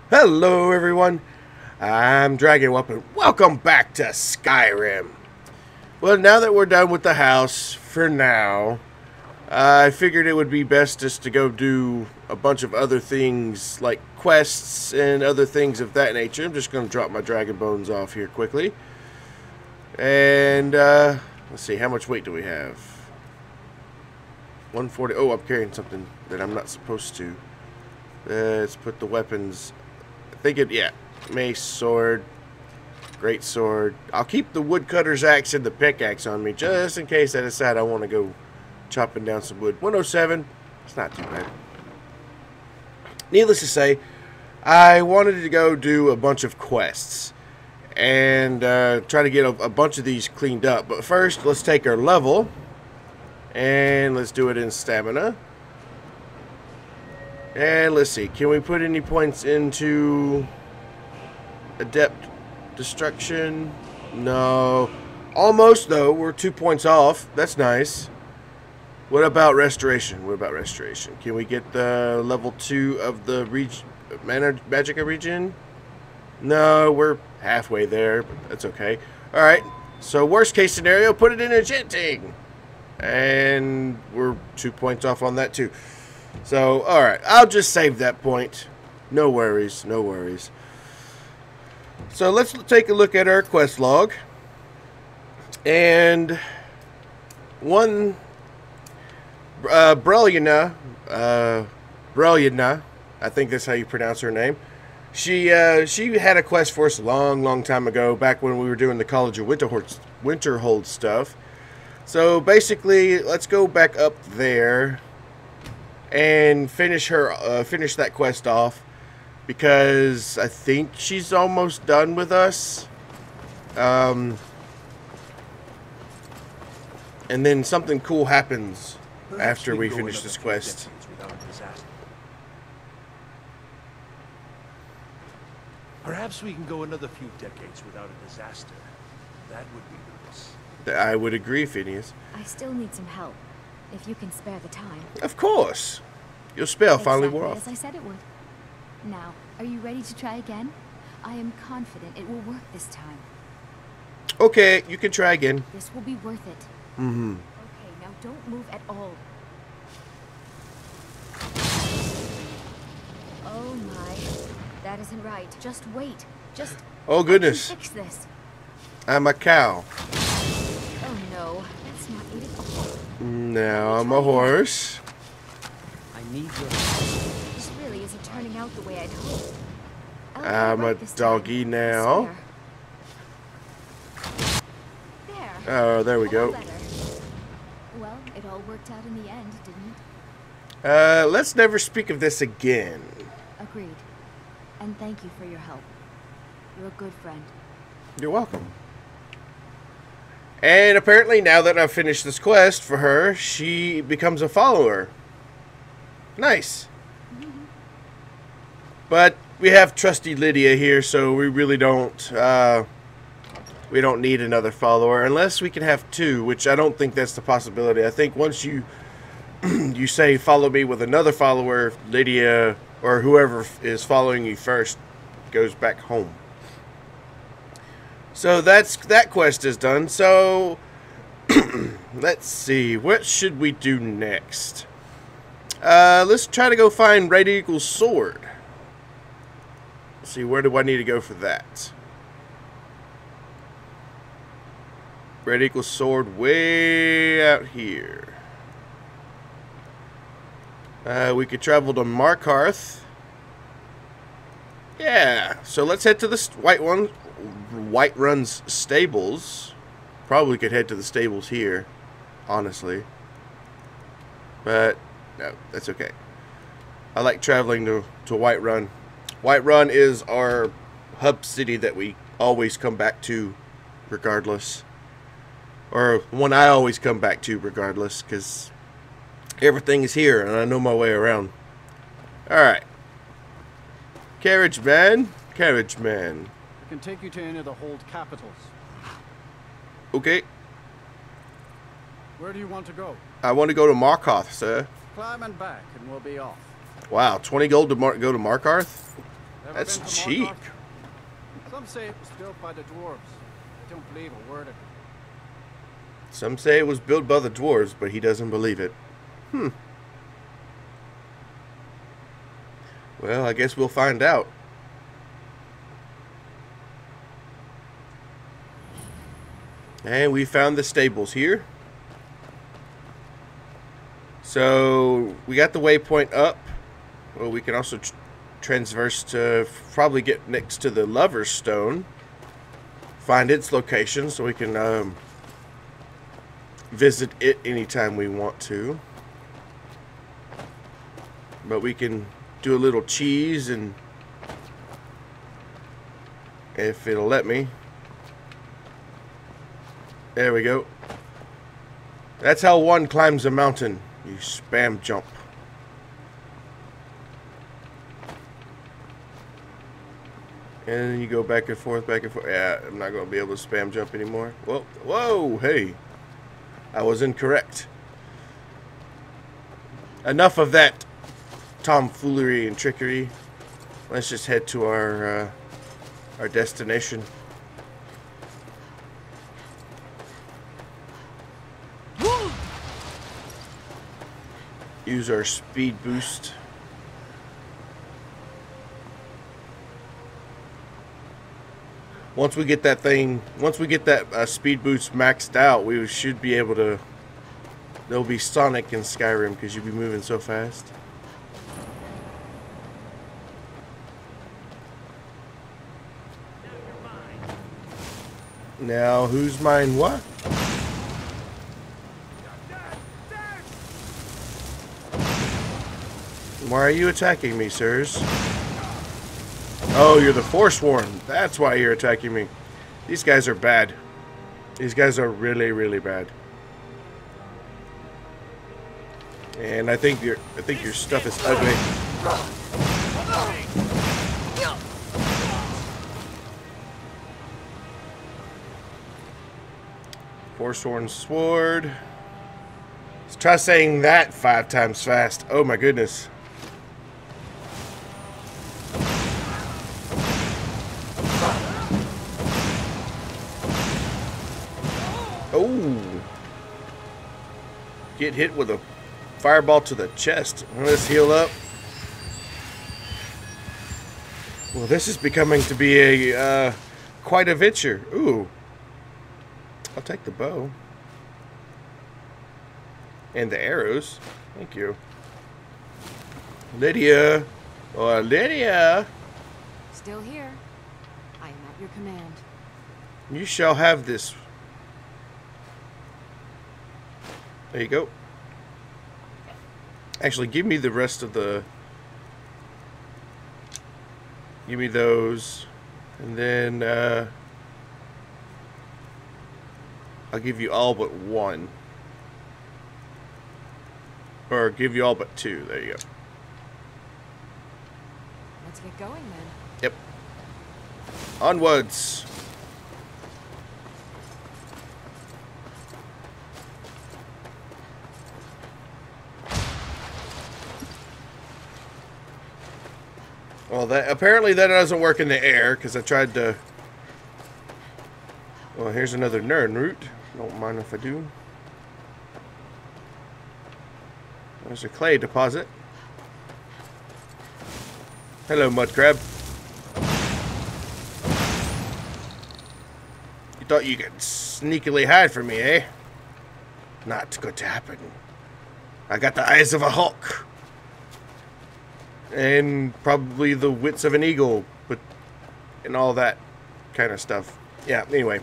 Hello everyone, I'm Dragon Weapon. Welcome back to Skyrim. Well, now that we're done with the house, for now, I figured it would be best just to go do a bunch of other things, like quests and other things of that nature. I'm just going to drop my dragon bones off here quickly. And, let's see, how much weight do we have? 140. Oh, I'm carrying something that I'm not supposed to. Let's put the weapons... yeah, mace, sword, great sword. I'll keep the woodcutter's axe and the pickaxe on me just in case I decide I want to go chopping down some wood. 107, it's not too bad. Needless to say, I wanted to go do a bunch of quests and try to get a bunch of these cleaned up. But first, let's take our level and let's do it in stamina. And let's see, can we put any points into adept destruction? No. Almost, though. We're 2 points off. That's nice. What about restoration? Can we get the level 2 of the Magicka region? No, we're halfway there, but that's okay. Alright, so worst case scenario, put it in enchanting. And we're 2 points off on that, too. So, alright, I'll just save that point. No worries, no worries. So, let's take a look at our quest log. And one Brelyna, I think that's how you pronounce her name. She had a quest for us a long time ago, back when we were doing the College of Winterhold stuff. So, basically, let's go back up there and finish that quest off, because I think she's almost done with us. And then something cool happens after we finish this quest. Perhaps we can go another few decades without a disaster. That would be nice. I would agree, Phineas. I still need some help, if you can spare the time. Of course. Your spell finally wore off. As I said it would. Now, are you ready to try again? I am confident it will work this time. Okay, you can try again. This will be worth it. Mm-hmm. Okay, now don't move at all. Oh my. That isn't right. Just wait. Just... Oh goodness. Fix this. I'm a cow. Oh no. That's not it at all. Now I'm a horse. I need your... This really isn't turning out the way I'd hoped. I'm a doggy now. There. Oh, there we go. Well, it all worked out in the end, didn't it? Let's never speak of this again. Agreed. And thank you for your help. You're a good friend. You're welcome. And apparently now that I've finished this quest for her, she becomes a follower. Nice. But we have trusty Lydia here, so we really don't need another follower unless we can have two, which I don't think that's the possibility. I think once you you say follow me with another follower, Lydia or whoever is following you first goes back home. So that quest is done. So let's see, what should we do next? Let's try to go find Red Eagle's sword. Let's see, where do I need to go for that? Red Eagle's sword way out here. We could travel to Markarth. Yeah, so let's head to the Whiterun's stables. Probably could head to the stables here, honestly. But no, that's okay. I like traveling to Whiterun. Whiterun is our hub city that we always come back to, regardless. Or one I always come back to, regardless, because everything is here and I know my way around. Alright. Carriage man. Carriage man. I can take you to any of the hold capitals. Okay. Where do you want to go? I want to go to Markarth, sir. Climb and back and we'll be off. Wow, 20 gold to go to Markarth? Ever That's been to cheap. Mordor? Some say it was built by the dwarves. I don't believe a word of it. Some say it was built by the dwarves, but he doesn't believe it. Well, I guess we'll find out. And we found the stables here. So we got the waypoint up. Well, we can also transverse to probably get next to the Lover's Stone. Find its location so we can visit it anytime we want to. But we can do a little cheese, and if it'll let me. There we go. That's how one climbs a mountain. You spam jump. And then you go back and forth, back and forth. Yeah, I'm not going to be able to spam jump anymore. Well, whoa, hey. I was incorrect. Enough of that tomfoolery and trickery. Let's just head to our destination. Use our speed boost. Once we get that speed boost maxed out, we should be able to. There'll be Sonic in Skyrim because you'll be moving so fast. Now, who's mine? What? Why are you attacking me, sirs? Oh, you're the Forsworn. That's why you're attacking me. These guys are bad. These guys are really, really bad. And I think your stuff is ugly. Forsworn sword. Let's try saying that 5 times fast. Oh my goodness. Oh. Get hit with a fireball to the chest. Let's heal up. Well, this is becoming to be a quite a venture. Ooh. I'll take the bow. And the arrows. Thank you. Lydia. Oh, Lydia. Still here. I am at your command. You shall have this. There you go. Actually, give me the rest of the... Give me those. And then, I'll give you all but 1. Or give you all but 2. There you go. Let's get going then. Yep. Onwards. Well, apparently that doesn't work in the air, because I tried to... Well, here's another Nern route. Don't mind if I do. There's a clay deposit. Hello, mud crab. You thought you could sneakily hide from me, eh? Not going to happen. I got the eyes of a hawk. And probably the wits of an eagle, but and all that kind of stuff. Yeah, anyway.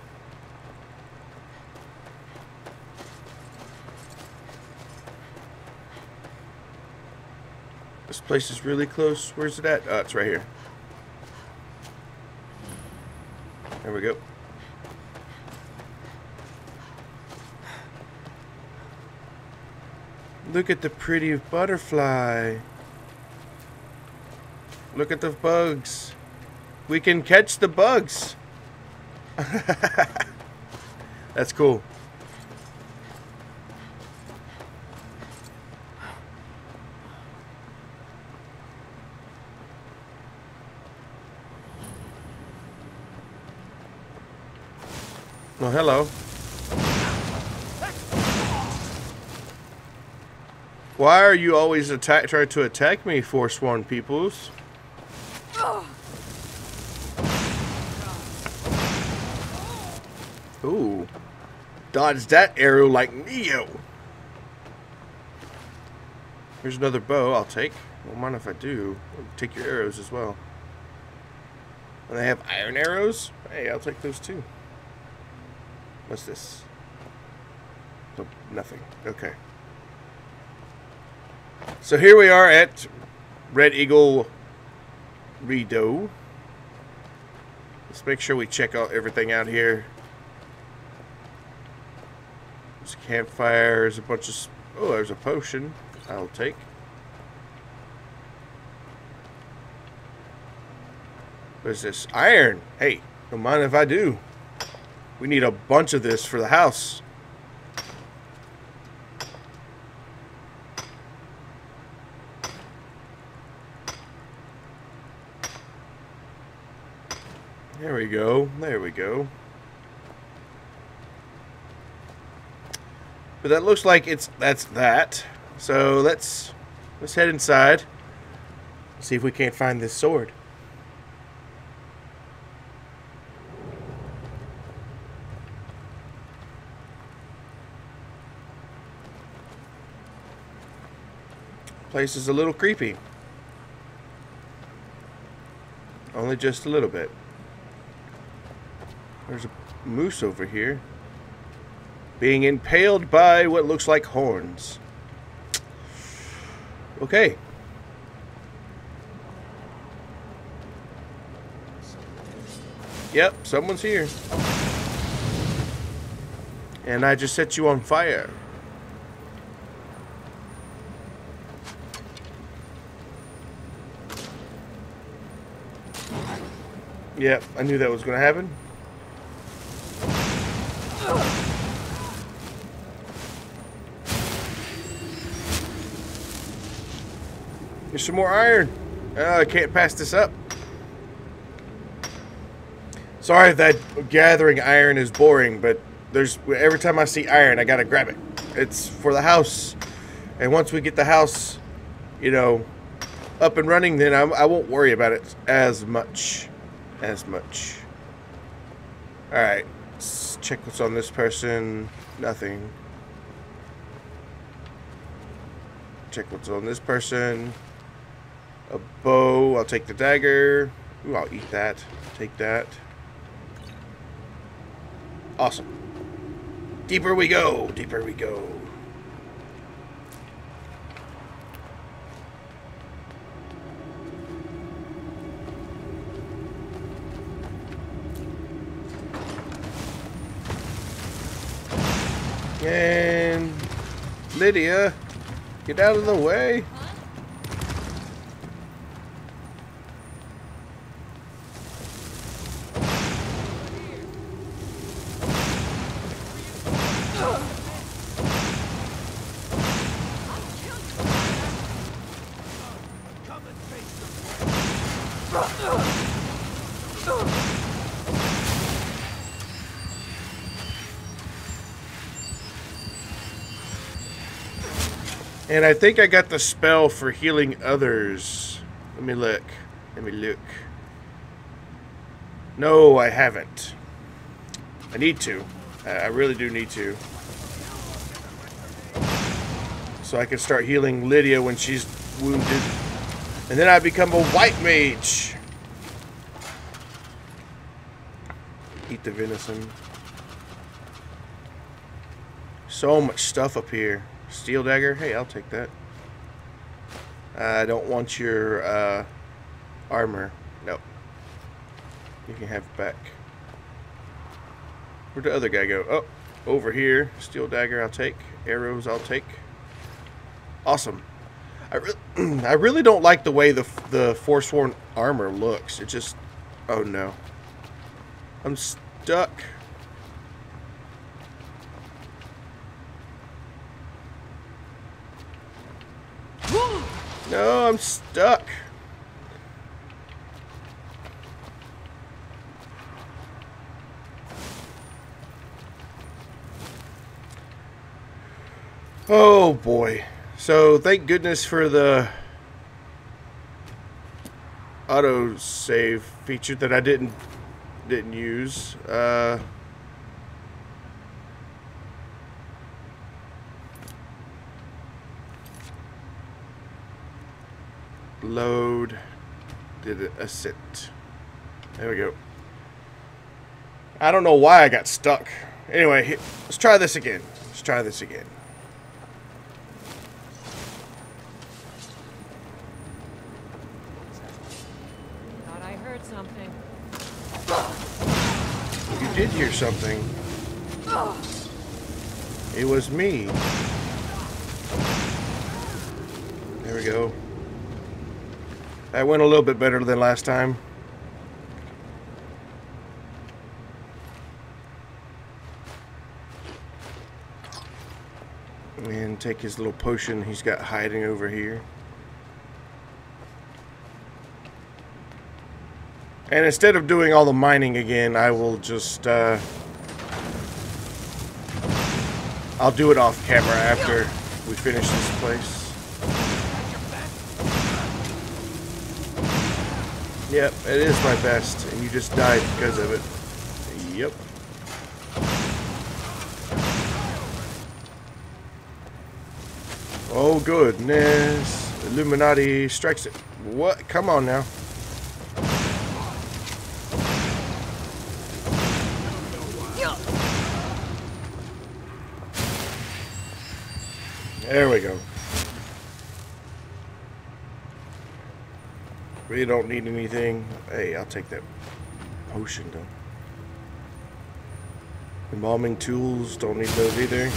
This place is really close. Where's it at? Oh, it's right here. There we go. Look at the pretty butterfly. Look at the bugs. We can catch the bugs. That's cool. Oh, hello. Why are you always trying to attack me, Forsworn peoples? Ooh. Dodge that arrow like Neo. Here's another bow I'll take. Don't mind if I do. I'll take your arrows as well. And they have iron arrows? Hey, I'll take those too. What's this? Oh, nothing. Okay. So here we are at Red Eagle Redo. Let's make sure we check out everything out here. There's a campfire, there's a bunch of... Oh, there's a potion I'll take. What is this? Iron! Hey, don't mind if I do. We need a bunch of this for the house. There we go. There we go. But that looks like that's that. So let's head inside. See if we can't find this sword. Place is a little creepy. Only just a little bit. There's a moose over here being impaled by what looks like horns. Okay. Yep, someone's here. And I just set you on fire. Yep, I knew that was going to happen. There's some more iron. I can't pass this up. Sorry if that gathering iron is boring, but every time I see iron, I gotta grab it. It's for the house. And once we get the house, you know, up and running, then I won't worry about it as much. Alright, let's check what's on this person. Nothing. Check what's on this person. A bow. I'll take the dagger. Ooh, I'll eat that. Take that. Awesome. Deeper we go. Deeper we go. And Lydia, get out of the way. And I think I got the spell for healing others. Let me look. No, I haven't. I need to. I really do need to. So I can start healing Lydia when she's wounded. And then I become a white mage. Eat the venison. So much stuff up here. Steel dagger. Hey, I'll take that. I don't want your armor. No. You can have it back. Where'd the other guy go? Oh, over here. Steel dagger I'll take. Arrows I'll take. Awesome. I really don't like the way the Forsworn armor looks. It just... Oh no. I'm stuck. No, I'm stuck. Oh boy. So thank goodness for the auto save feature that I didn't use. Load. Did it ascent. There we go. I don't know why I got stuck. Anyway, let's try this again. Let's try this again. Thought I heard something. You did hear something. It was me. There we go. That went a little bit better than last time. And take his little potion he's got hiding over here. And instead of doing all the mining again, I will just I'll do it off camera after we finish this place. Yep, it is my best, and you just died because of it. Yep. Oh goodness. Illuminati strikes it. What? Come on now. There we go. We don't need anything. Hey, I'll take that potion though. Embalming tools, don't need those either.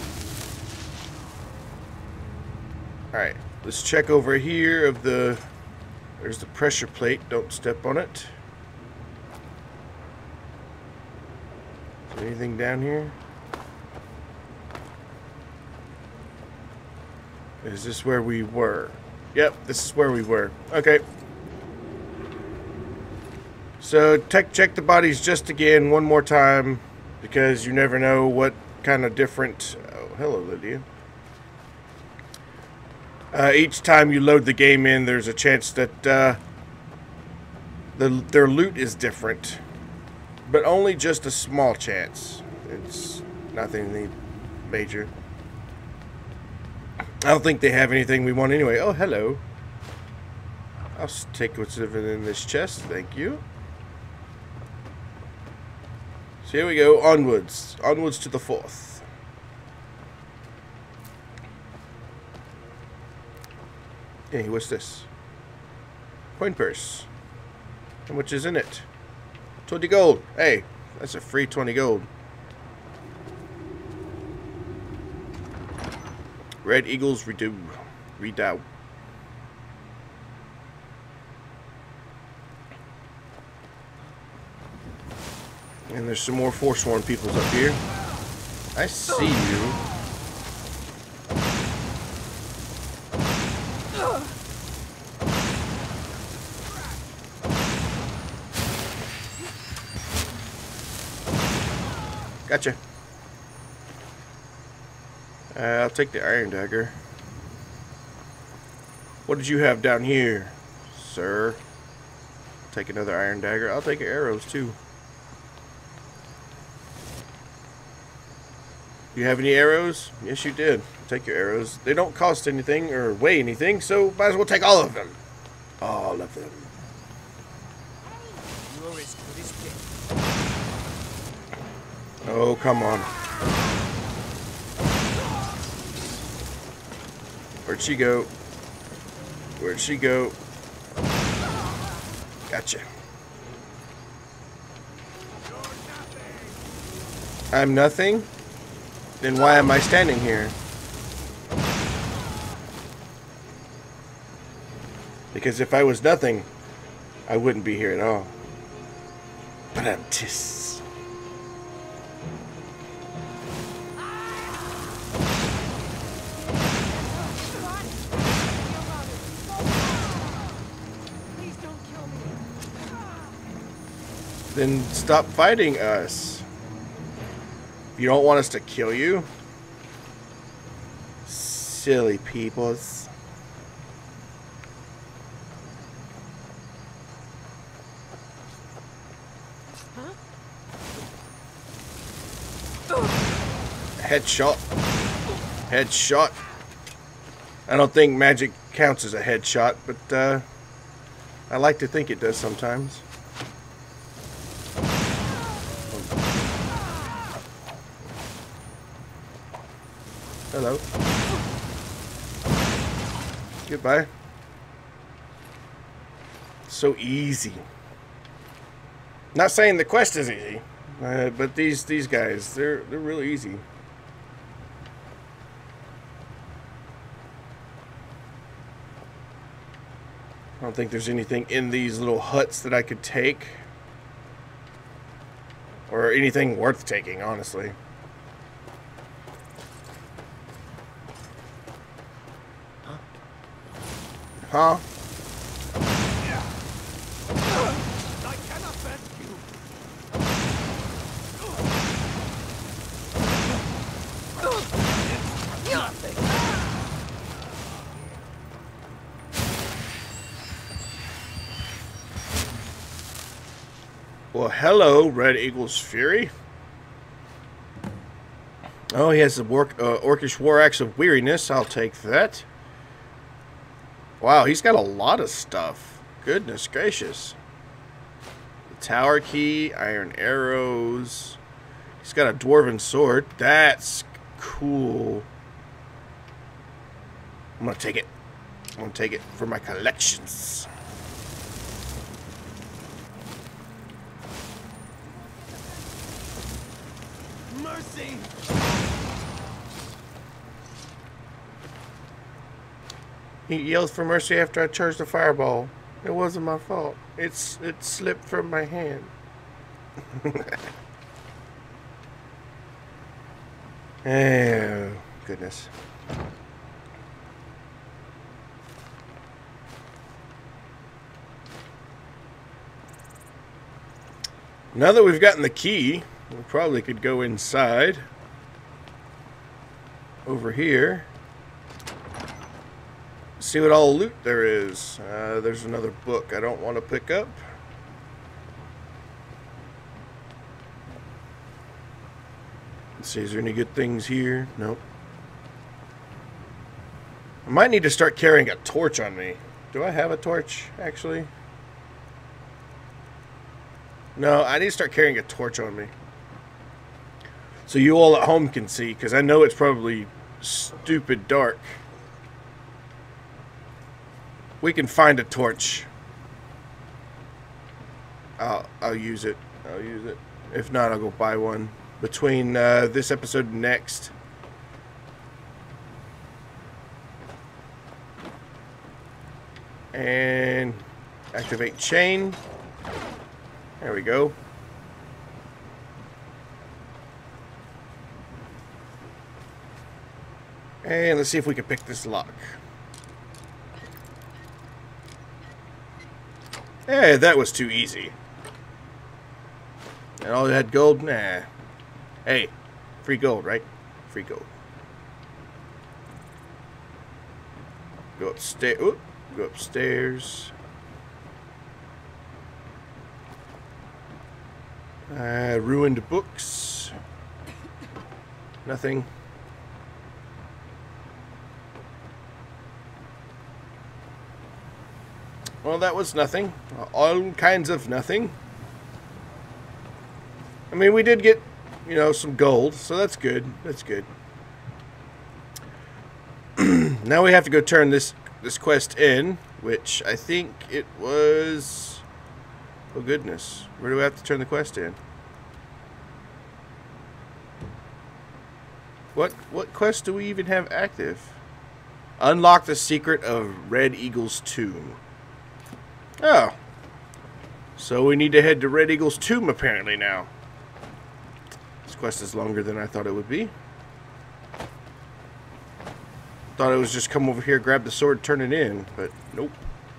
Alright, let's check over here of the... There's the pressure plate, don't step on it. Is there anything down here? Is this where we were? Yep, this is where we were. Okay. So, check the bodies just again one more time, because you never know what kind of different... Oh, hello, Lydia. Each time you load the game in, there's a chance that their loot is different, but only just a small chance. It's nothing major. I don't think they have anything we want anyway. Oh, hello. I'll take what's in this chest. Thank you. So here we go. Onwards. Onwards to the 4th. Hey, what's this? Coin purse. How much is in it? 20 gold. Hey, that's a free 20 gold. Red Eagles Redoubt. And there's some more Forsworn peoples up here. I see you. Gotcha. I'll take the iron dagger. What did you have down here, sir? Take another iron dagger. I'll take your arrows too. You have any arrows? Yes, you did. Take your arrows. They don't cost anything or weigh anything, so might as well take all of them. All of them. Oh, come on. Where'd she go? Where'd she go? Gotcha. I'm nothing? Then why am I standing here? Because if I was nothing, I wouldn't be here at all. But I'm just... Then stop fighting us. You don't want us to kill you? silly peoples. Headshot. Headshot. I don't think magic counts as a headshot, but I like to think it does sometimes. Hello. Goodbye. So easy. Not saying the quest is easy, but these guys, they're really easy. I don't think there's anything in these little huts that I could take. Or anything worth taking, honestly. Huh? I cannot bet you. Nothing. Well, hello, Red Eagle's Fury. Oh, he has the Orcish War Axe of Weariness. I'll take that. Wow, he's got a lot of stuff. Goodness gracious. The Tower Key, Iron Arrows. He's got a Dwarven Sword. That's cool. I'm gonna take it. I'm gonna take it for my collections. Mercy. He yells for mercy after I charged the fireball. It wasn't my fault. It slipped from my hand. Oh, goodness. Now that we've gotten the key, we probably could go inside. Over here. See what all loot there is. There's another book I don't want to pick up. Let's see, is there any good things here? Nope. I might need to start carrying a torch on me. Do I have a torch, actually? No, I need to start carrying a torch on me. So you all at home can see, because I know it's probably stupid dark. We can find a torch. I'll use it. I'll use it. If not, I'll go buy one between this episode and next. And activate chain. There we go. And let's see if we can pick this lock. Hey, that was too easy. And all it had gold? Nah. Hey, free gold, right? Free gold. Go upstairs. Oop, go upstairs. Ruined books. Nothing. Well, that was nothing. All kinds of nothing. I mean, we did get, you know, some gold, so that's good. That's good. Now we have to go turn this quest in, which I think it was... Oh, goodness. Where do we have to turn the quest in? What quest do we even have active? Unlock the secret of Red Eagle's tomb. Oh. So we need to head to Red Eagle's tomb apparently now. This quest is longer than I thought it would be. Thought it was just come over here, grab the sword, turn it in, but nope.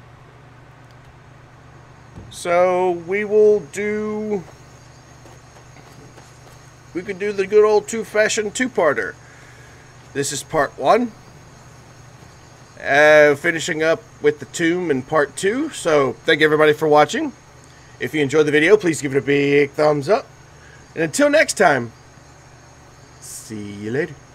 So we will do... We could do the good old two-fashioned two-parter. This is part 1. finishing up with the tomb in part 2. So thank you everybody for watching. If you enjoyed the video, please give it a big thumbs up. And until next time, see you later.